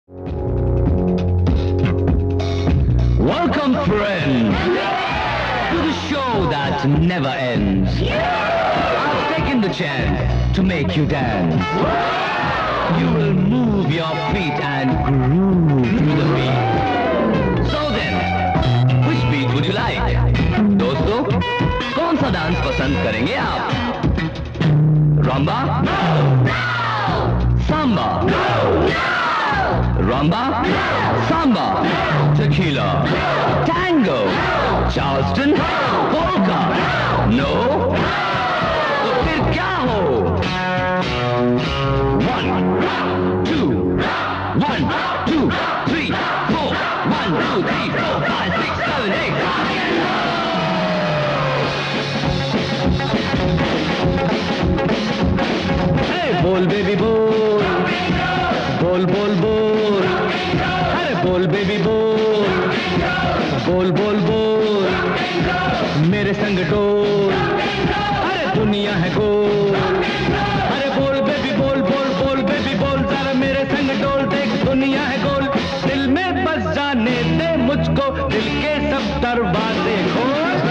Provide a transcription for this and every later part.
Welcome friends to the show that never ends. I've taken the chance to make you dance. You will move your feet and groove to the beat. So then, which beat would you like? दोस्तों, कौन सा dance पसंद करेंगे आप? Rumba? Samba? Rumba? Samba? Tequila? Tango? Charleston? Polka? No? तो फिर क्या हो? 1, 2, 1, 2, 3, 4. 1, 2, 3, 4, 5, 6, 7, 8. Hey, बोल बेबी बोल, बोल बोल बोल, अरे बोल बेबी बोल, बोल बोल बोल, मेरे संग डोल, अरे दुनिया है गोल, अरे बोल बेबी बोल, बोल बोल बेबी बोल, जरा मेरे संग डोल, देख दुनिया है गोल, दिल में बस जाने दे मुझको, दिल के सब दरवाजे खोल।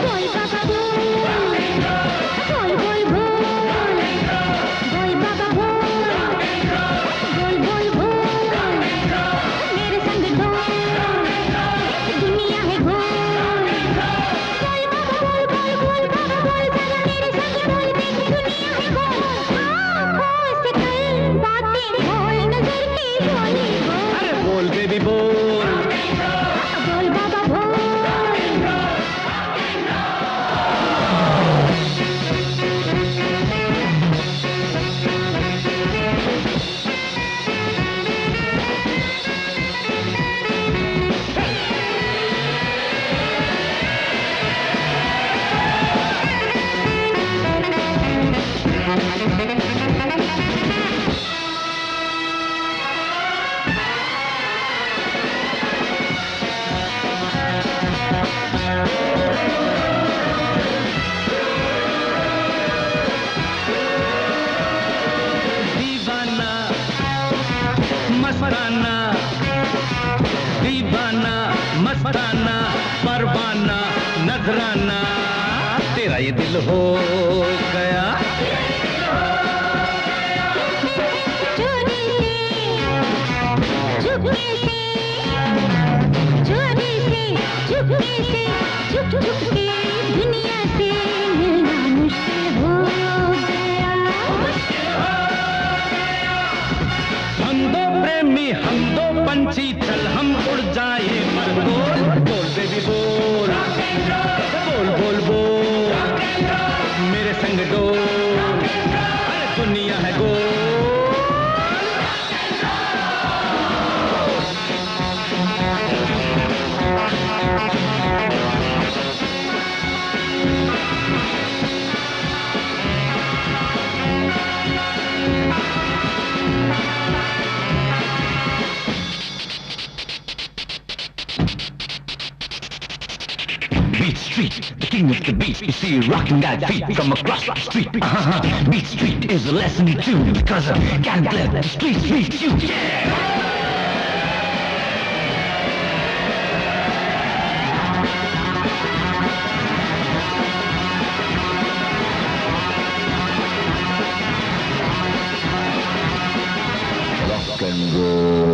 मस्ताना परवाना नजराना तेरा ये दिल हो गया चोरी से चुपके से चोरी से चुपके से चुप चुप के दुनिया से मिलना मुश्किल हो गया हम दो प्रेमी हम दो पंछी चल हम उड़ जाए बोल बेबी बोल बोल बोल बोल मेरे संग डोल अरे दुनिया है गोल Street, the king of the beat, you see rocking that beat from across the street. Beat Street is a lesson too, because I can't let the streets beat you. Yeah! Rock and roll.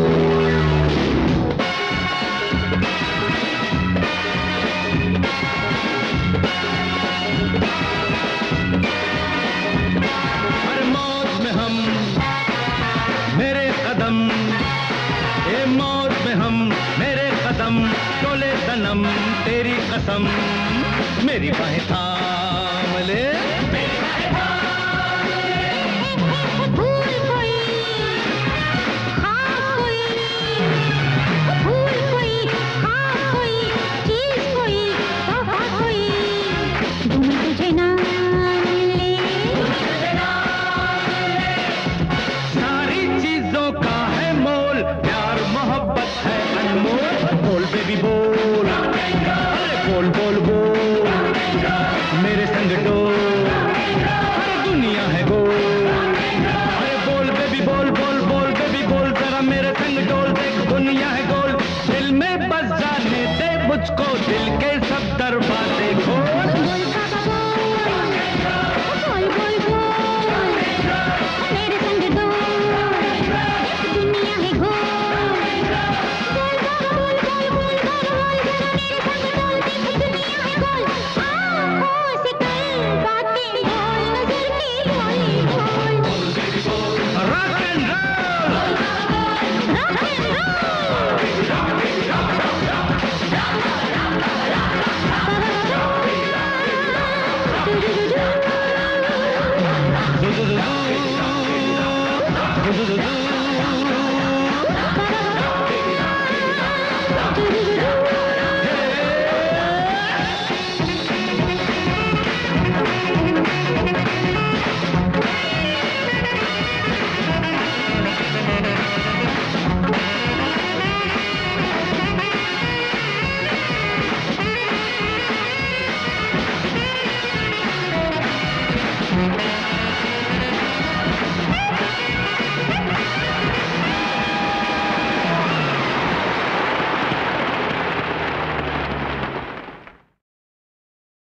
तेरी कसम मेरी बाहें थाम ले भूल कोई हाँ कोई भूल कोई हाँ कोई चीज कोई तोहफा कोई तुझे ना मिले सारी चीजों का है मोल प्यार मोहब्बत है अनमोल बोल बेबी बोल बोल बोल बोल मेरे संग डोल दुनिया है गोल, दिल में बस जाने दे मुझको दिल के सब